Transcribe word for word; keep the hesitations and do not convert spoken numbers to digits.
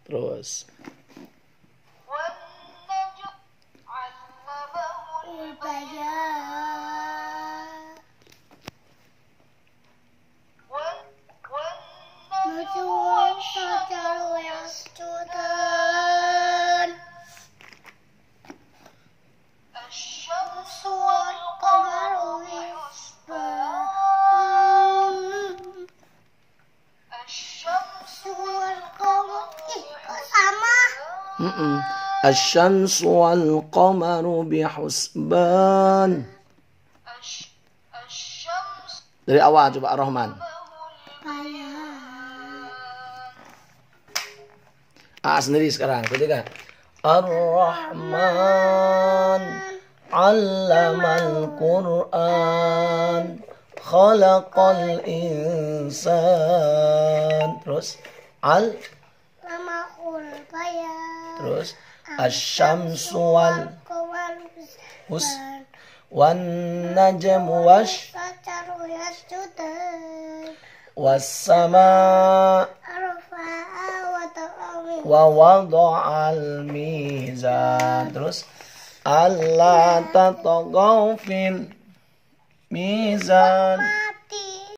Terus. Mm-mm. Asy-syamsu wal qamaru bihusban. Dari awal coba Ar-Rahman. Ah sendiri sekarang. Ketiga. Ar-Rahman 'allamal Qur'an khalaqal insan. Terus al Terus asy-syamsu wal hus wan najmu wash was sama wa wada'al mizan. Terus alla tatagaw fil mizan.